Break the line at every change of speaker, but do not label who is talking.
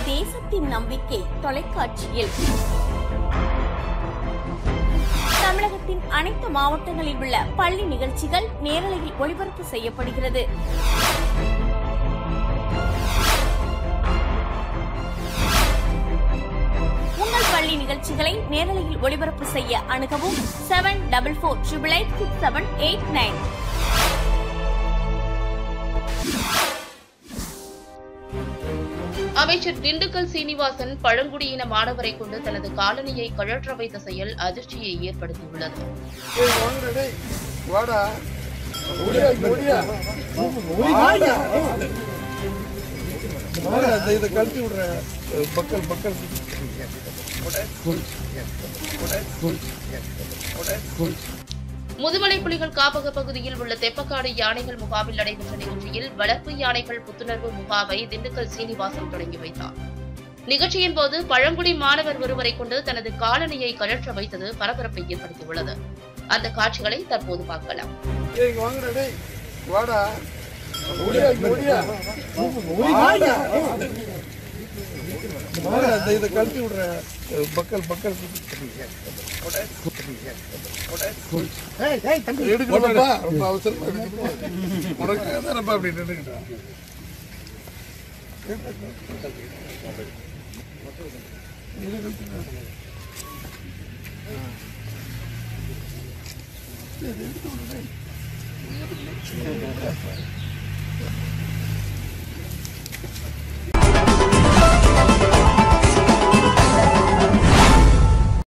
தேசத்தின் நம்பிக்கை தொலைக்காட்சியில் தமிழகத்தின் அனைத்து மாவட்டங்களில் உள்ள பள்ளி நிகழ்ச்சிகள் நேரலையில் ஒளிபரப்பு செய்யப்படுகிறது. உங்கள் பள்ளி நிகழ்ச்சிகளை நேரலையில் ஒளிபரப்பு செய்ய அணுகவும் 7448886789.
அமைச்சர் திண்டுக்கல் சீனிவாசன் பழங்குடியின மாணவரை கொண்டு தனது காலனியை கழற்ற வைத்த செயல் அதிர்ச்சியை ஏற்படுத்தியுள்ளது. முதுமலை புலிகள் காப்பக பகுதியில் உள்ள தெப்பக்காடு யானைகள் முகாமில் நடைபெற்ற நிகழ்ச்சியில் வளர்ப்பு யானைகள் புத்துணர்வு முகாமை திண்டுக்கல் சீனிவாசன் தொடங்கி வைத்தார். நிகழ்ச்சியின் போது பழங்குடி மாணவர் ஒருவரை கொண்டு தனது காலனியை கழற்ற வைத்தது பரபரப்பை ஏற்படுத்தியுள்ளது. அந்த காட்சிகளை தற்போது பார்க்கலாம்.